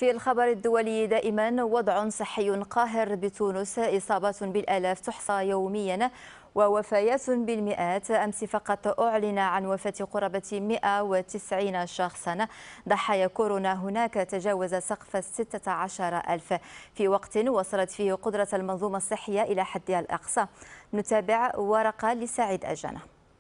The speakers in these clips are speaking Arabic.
في الخبر الدولي دائما وضع صحي قاهر بتونس، إصابات بالآلاف تحصى يوميا ووفيات بالمئات. أمس فقط أعلن عن وفاة قرابة 190 شخصا. ضحايا كورونا هناك تجاوز سقف 16,000 في وقت وصلت فيه قدرة المنظومة الصحية إلى حدها الأقصى. نتابع ورقة لسعيد أجنة.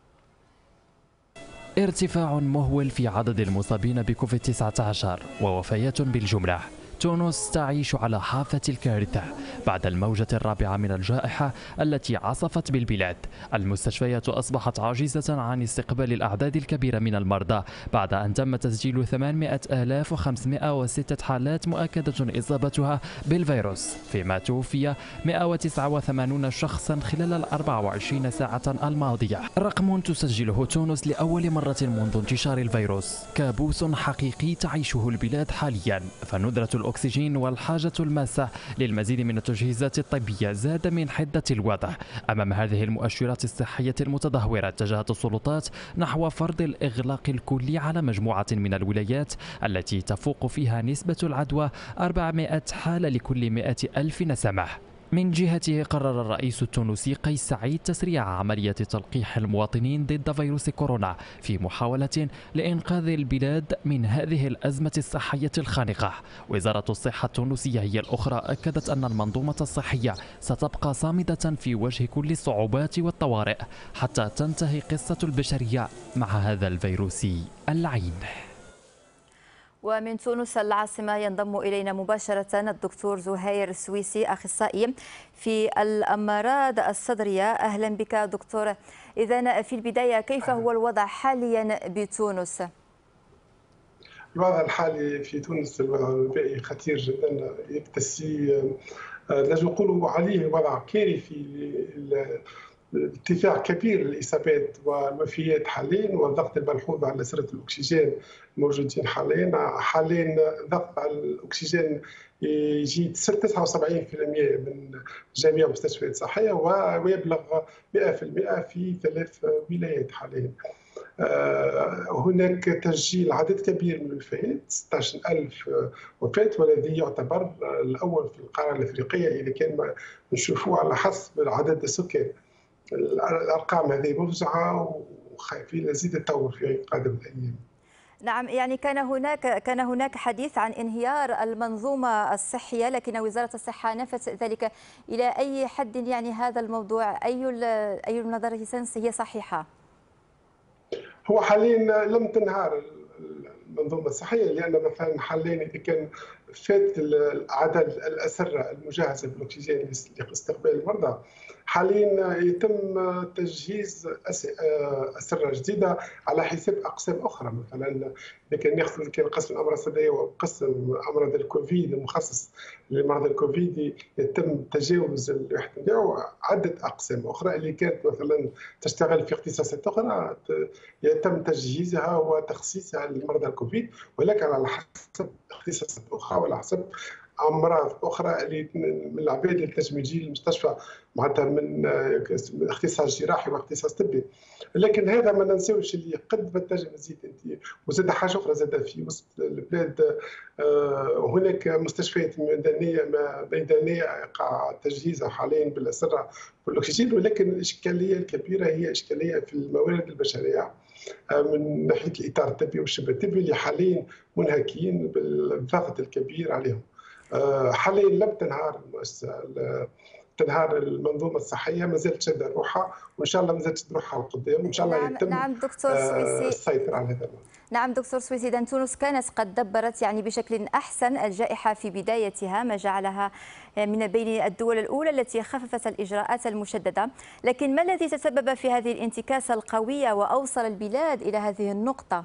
ارتفاع مهول في عدد المصابين بكوفيد 19 ووفيات بالجملة. تونس تعيش على حافة الكارثة بعد الموجة الرابعة من الجائحة التي عصفت بالبلاد. المستشفيات أصبحت عاجزة عن استقبال الأعداد الكبيرة من المرضى بعد أن تم تسجيل 800,506 حالات مؤكدة إصابتها بالفيروس، فيما توفي 189 شخصا خلال ال 24 ساعة الماضية. رقم تسجله تونس لأول مرة منذ انتشار الفيروس. كابوس حقيقي تعيشه البلاد حاليا، فندرة الأكسجين والحاجة الماسة للمزيد من التجهيزات الطبية زاد من حدة الوضع. أمام هذه المؤشرات الصحية المتدهورة اتجهت السلطات نحو فرض الإغلاق الكلي على مجموعة من الولايات التي تفوق فيها نسبة العدوى 400 حالة لكل 100,000 نسمة. من جهته قرر الرئيس التونسي قيس سعيد تسريع عملية تلقيح المواطنين ضد فيروس كورونا في محاولة لإنقاذ البلاد من هذه الأزمة الصحية الخانقة. وزارة الصحة التونسية هي الأخرى أكدت أن المنظومة الصحية ستبقى صامدة في وجه كل الصعوبات والطوارئ حتى تنتهي قصة البشرية مع هذا الفيروس اللعين. ومن تونس العاصمة ينضم إلينا مباشرة الدكتور زهير السويسي، أخصائي في الأمراض الصدرية. أهلا بك دكتور. إذن في البداية، كيف هو الوضع حاليا بتونس؟ الوضع الحالي في تونس الوضع الوبائي خطير جدا، يكتسي لازم نقولوا عليه وضع كارثي. ارتفاع كبير للإصابات والوفيات حاليا، والضغط الملحوظ على أسرة الأكسجين موجودين حاليا ضغط على الأكسجين يجي 79% من جميع المستشفيات الصحية، ويبلغ 100% في 3 ولايات حاليا. هناك تسجيل عدد كبير من الوفيات، 16,000 وفاة، والذي يعتبر الأول في القارة الأفريقية إذا كان نشوفوه على حسب عدد السكان. الأرقام هذه مفزعة وخايفين يزيد التطور في قادم الأيام. نعم، يعني كان هناك حديث عن انهيار المنظومة الصحية، لكن وزارة الصحة نفت ذلك. إلى أي حد يعني هذا الموضوع، أي النظريتين هي صحيحة؟ هو حاليا لم تنهار المنظومه الصحيه، لان مثلا حاليا اذا كان فات عدد الاسره المجهزه بالاكسجين لاستقبال المرضى، حاليا يتم تجهيز اسره جديده على حساب اقسام اخرى. مثلا اذا كان ناخذ قسم الامراض الصدريه وقسم امراض الكوفيد المخصص لمرضى الكوفيد، يتم تجاوز الواحد نتاعو عده اقسام اخرى اللي كانت مثلا تشتغل في اختصاصات اخرى، يتم تجهيزها وتخصيصها لمرضى الكوفيد، ولكن على حسب اختصاصات اخرى وعلى حسب امراض اخرى اللي من العباد اللي تنجم يجي للمستشفى معناتها من اختصاص جراحي واختصاص طبي. لكن هذا ما ننساوش اللي قد ما تنجم تزيد انت. وزاد حاجه اخرى، زاد في وسط البلاد هناك مستشفيات ميدانيه يقع تجهيزها حاليا بالاسره بالاكسجين، ولكن الاشكاليه الكبيره هي اشكاليه في الموارد البشريه من ناحيه الاطار الطبي والشبه الطبي اللي حاليا منهكين بالضغط الكبير عليهم. حاليا لم تنهار المنظومه الصحيه، ما زالت شاده روحها، وان شاء الله ما زالت تشد روحها لقدام، وان شاء الله يتم نعم دكتور سويسي. السيطره على هذا الموضوع. نعم دكتور سويسي، إذن تونس كانت قد دبرت يعني بشكل أحسن الجائحة في بدايتها، ما جعلها من بين الدول الأولى التي خففت الإجراءات المشددة، لكن ما الذي تسبب في هذه الانتكاسة القوية وأوصل البلاد إلى هذه النقطة؟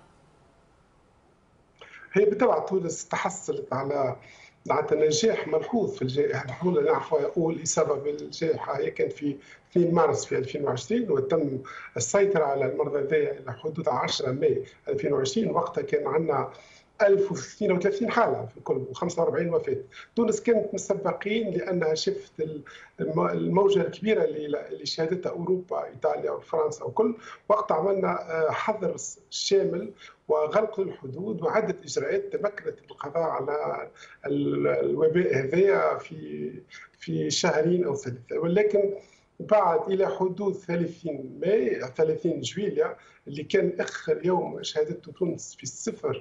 هي بالطبع تونس تحصلت على نجاح ملحوظ في الجائحه الاولى. نعرفوا اول اصابه بالجائحه هي كانت في 2 مارس في 2020، وتم السيطره على المرضى هذيا الى حدود 10 ماي 2020. وقتها كان عندنا 1032 حاله في الكل و45 وفاه. تونس كانت من السباقين لانها شفت الموجه الكبيره اللي شهدتها اوروبا، ايطاليا وفرنسا وكل وقت. عملنا حظر شامل وغلق الحدود وعده اجراءات تمكنت القضاء على الوباء هذايا في شهرين او ثلاثه. ولكن بعد الى حدود 30 ماي 30 جويليا اللي كان اخر يوم شهدته تونس في الصفر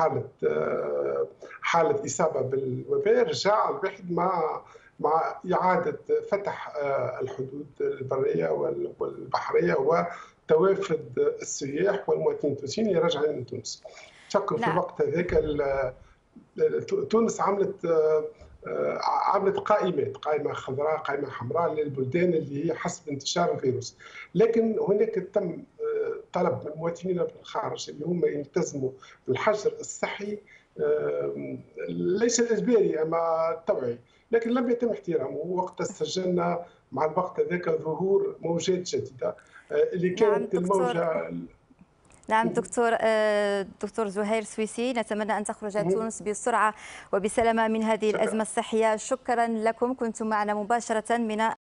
حاله اصابه بالوباء، رجع الواحد مع اعاده فتح الحدود البريه والبحريه وتوافد السياح والمواطنين التونسيين اللي راجعين من تونس. شكرا. في الوقت هذاك تونس عملت قائمه خضراء قائمه حمراء للبلدان اللي هي حسب انتشار الفيروس. لكن هناك تم طلب من مواطنينا بالخارج اللي هم يلتزموا بالحجر الصحي، ليس الاجباري اما التوعي، لكن لم يتم احترامه. وقت سجلنا مع الوقت هذاك ظهور موجات جديده اللي كانت الموجه. نعم دكتور زهير سويسي، نتمنى أن تخرج تونس بسرعة وبسلامة من هذه الأزمة الصحية. شكرا لكم، كنتم معنا مباشرة من